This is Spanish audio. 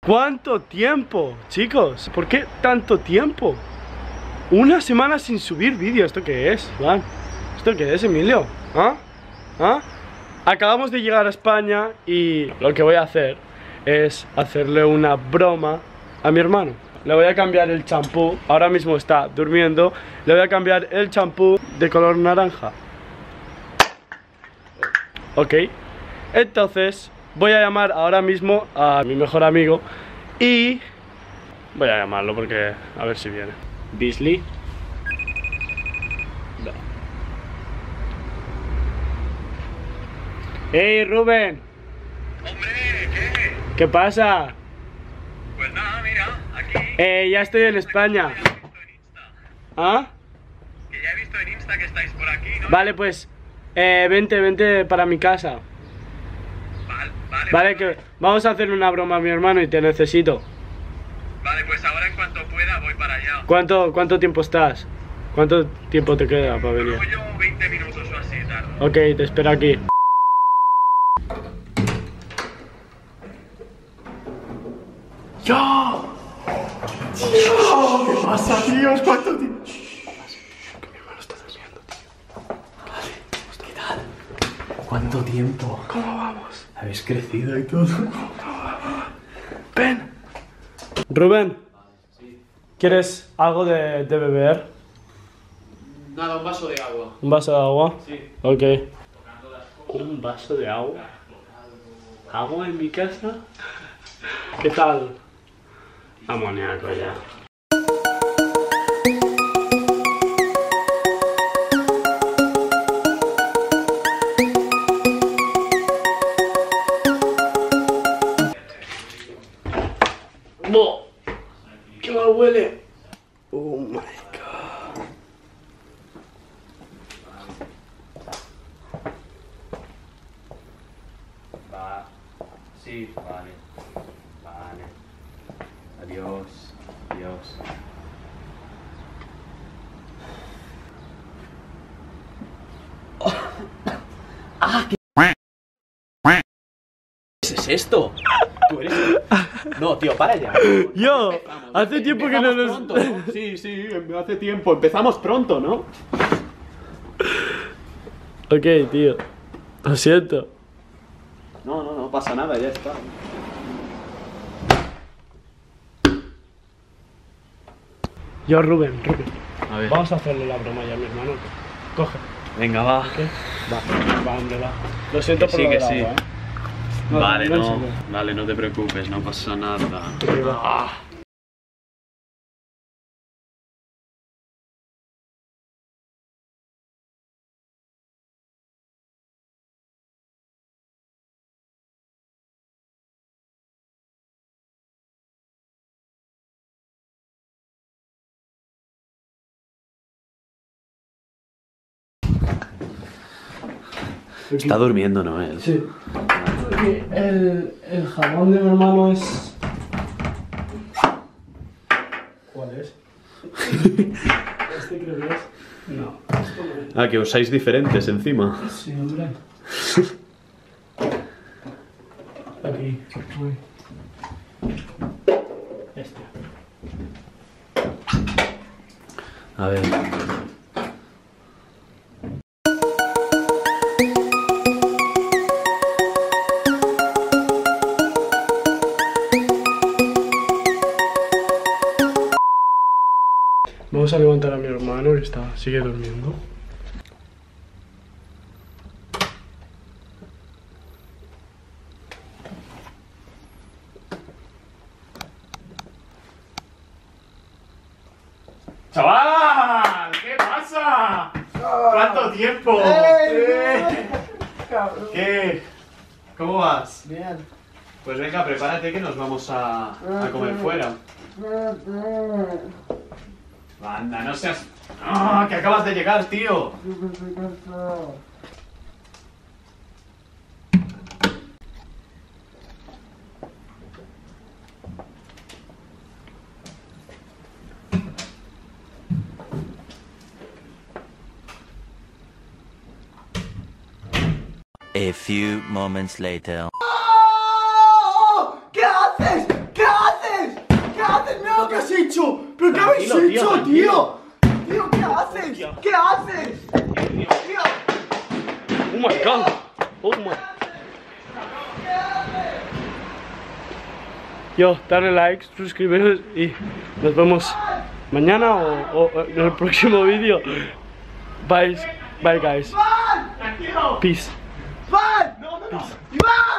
¿Cuánto tiempo, chicos? ¿Por qué tanto tiempo? Una semana sin subir vídeo. ¿Esto qué es, Iván? ¿Esto qué es, Emilio? ¿Ah? ¿Ah? Acabamos de llegar a España y lo que voy a hacer es hacerle una broma a mi hermano. Le voy a cambiar el champú. Ahora mismo está durmiendo. Le voy a cambiar el champú de color naranja. Ok. Entonces voy a llamar ahora mismo a mi mejor amigo y voy a llamarlo porque a ver si viene. Beasley. Hey Rubén. Hombre, ¿qué? ¿Qué pasa? Pues nada, mira, aquí. Ya estoy en España. Que ya he visto en Insta. ¿Ah? Que ya he visto en Insta que estáis por aquí, ¿no? Vale, pues vente para mi casa. Vale, que vamos a hacer una broma a mi hermano y te necesito. Vale, pues ahora en cuanto pueda voy para allá. ¿Cuánto tiempo estás? ¿Cuánto tiempo te queda para venir? Yo 20 minutos o así, tardo. Ok, te espero aquí. ¡Yo! ¿Qué pasa, tíos? ¿Cuánto tiempo? Que mi hermano está durmiendo, tío. Vale, ¿qué tal? ¿Cuánto tiempo? ¿Cómo vamos? Habéis crecido y todo. Ven. Rubén, ¿quieres algo de beber? Nada, un vaso de agua. ¿Un vaso de agua? Sí. Ok. ¿Un vaso de agua? ¿Agua en mi casa? ¿Qué tal? Amoníaco ya. ¡No! ¡Qué mal huele! Oh my god. Va. Sí, vale. Vale. Adiós. Adiós. ¿Qué es esto? ¿Tú eres? No, tío, para ya. Yo, Empezamos, hace tiempo que no nos... pronto, ¿no? Sí, sí, hace tiempo. Empezamos pronto, ¿no? Ok, tío. Lo siento. No pasa nada, ya está. Yo, Rubén. A ver. Vamos a hacerle la broma ya a mi hermano. Coge. Venga, va. Va, hombre, va. Lo siento Que por sí, lo que del sí. agua, ¿eh? Vale, en no. serio. Vale, no te preocupes, no pasa nada. Ok, va. Está durmiendo, ¿no? Él. Sí. Porque el jabón de mi hermano es... ¿Cuál es? Este creo que es... No, esto no es. Ah, que usáis diferentes encima. Sí, hombre. Aquí. Uy. Este. A ver. Vamos a levantar a mi hermano que sigue durmiendo. ¡Chaval! ¿Qué pasa? ¿Cuánto tiempo? ¿Qué? ¿Cómo vas? Bien. Pues venga, prepárate que nos vamos a comer fuera. Anda, no seas... ¡Ah! ¡Que acabas de llegar, tío! A few moments later. ¿Qué haces? ¿Qué haces? ¿Qué habéis hecho, tío? Tío, ¿qué haces? ¿Qué haces? Tío. Oh my god. Oh my. Yo, dale like, suscribiros y nos vemos mañana o en el próximo vídeo. Bye, bye guys. Peace. ¡Van! ¡Iván!